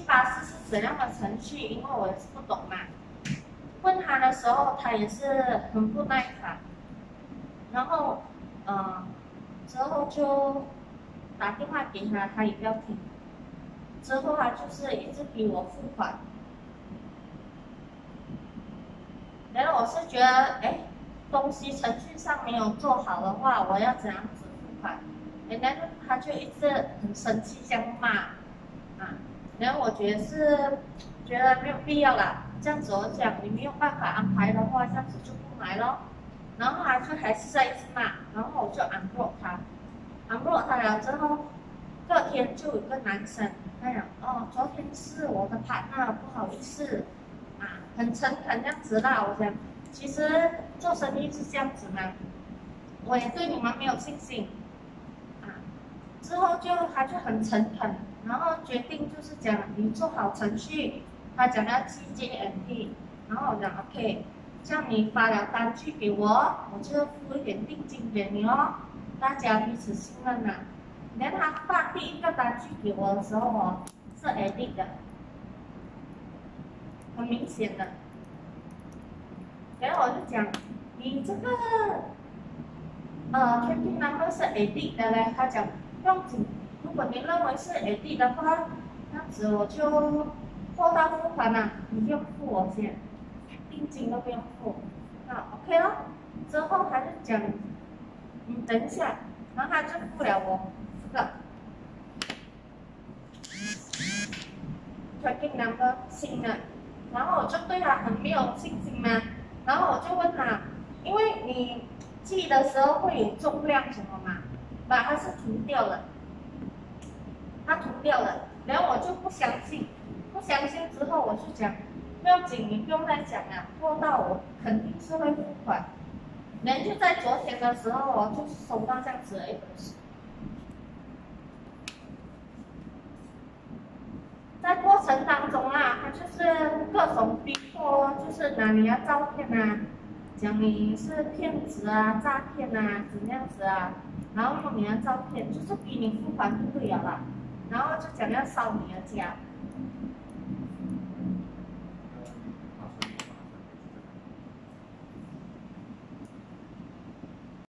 巴士是怎样的程序，因为我也是不懂嘛。问他的时候，他也是很不耐烦，然后，之后就打电话给他，他也不要听。之后他就是一直逼我付款，然后我是觉得，哎，东西程序上没有做好的话，我要怎样子付款？然后他就一直很生气，这样骂，然后我觉得没有必要啦，这样子我讲你没有办法安排的话，这样子就不买咯。然后他就还是在一直骂，然后我就unblock他了之后，隔天就有个男生，他讲哦，昨天是我的 partner，不好意思，很诚恳这样子啦。我讲其实做生意是这样子嘛，我也对你们没有信心，之后他就很诚恳，然后决定就是讲你做好程序，他讲要寄 JMP， 然后我讲 OK， 这样你发了单据给我，我就付一点定金给你哦，大家彼此信任嘛。连他发第一个单据给我的时候哦，是 edit 的，很明显的。然后我就讲，你这个tracking number 是 edit 的嘞，他讲不用紧，如果你认为是 edit 的话，这样子我就货到付款了，你不用付我钱，定金都不用付，那 OK 咯。之后他就讲，你等一下，然后他就付了我这个 tracking number 新的，然后我就对他很没有信心嘛，然后我就问他，因为你寄的时候会有重量什么嘛，把它是涂掉了，他涂掉了，然后我就不相信之后我就讲，不要紧，你不用再讲了，货到我肯定是会付款。然后就在昨天的时候我就收到这样子的一本书，在过程当中啦，他就是各种逼迫，就是拿你的照片讲你是骗子诈骗怎样子然后用你的照片，就是逼你付款就对了啦，然后就讲要烧你的家。